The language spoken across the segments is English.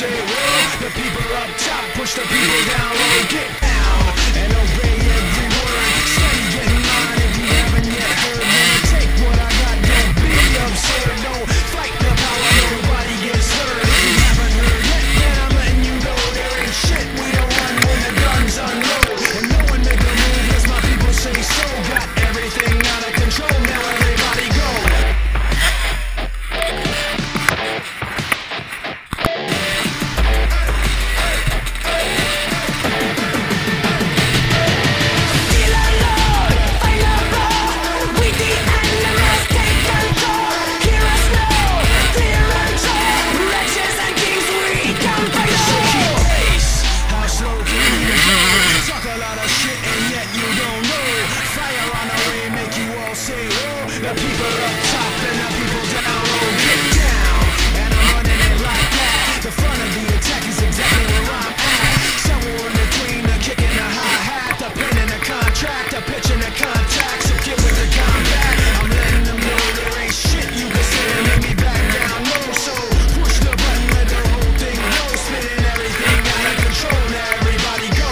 say whoa. The people up top push the people down low. Get down and obey every word. Steady getting mine if you haven't yet heard. Man, take what I got, don't be absurd. Don't fight the power, nobody gets hurt. If you haven't heard yet, then I'm letting you know there ain't shit we don't run when the guns unload. And no one make a move unless my people say so. Got everything out of control, now everybody go. The people up top and the people down low. Get down, and I'm running it like that. The front of the attack is exactly where I'm at. Somewhere in between the kick and the hi-hat, the pin and the contract, the pitch and the contact. So get with the combat. I'm letting them know there ain't shit you can say and make me back down low. So push the button, let the whole thing go. Spinning everything out of control, now everybody go.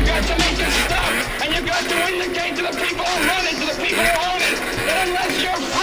To the people who run it, to the people who own it, that unless you're